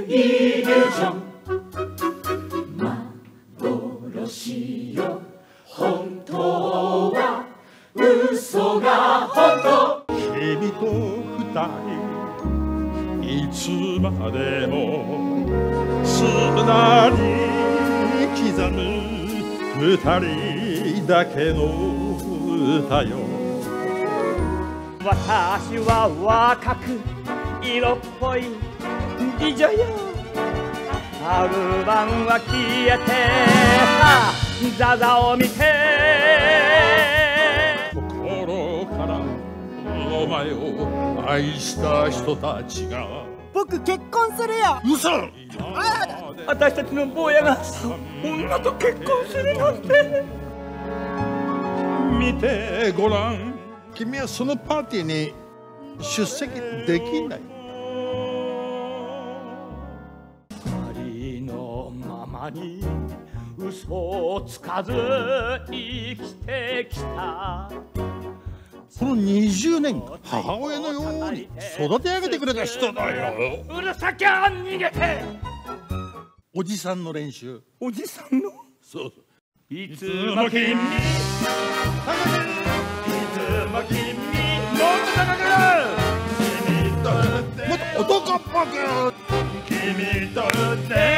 이묘정幻本当は嘘が本当君と二人いつまでも砂に刻む二人だけの歌よ私は若く色っぽい美女よ春晩は消えてザザを見て心からお前を愛した人たちが僕結婚するよ嘘私たちの坊やが女と結婚するなんて見てごらん君はそのパーティーに出席できないありのままに嘘をつかず生きてきたこの20年母親のように育て上げてくれた人だようるさきゃ逃げておじさんの練習おじさんのそういつも君いつも君もっと高く君ともっと男っぽく君とって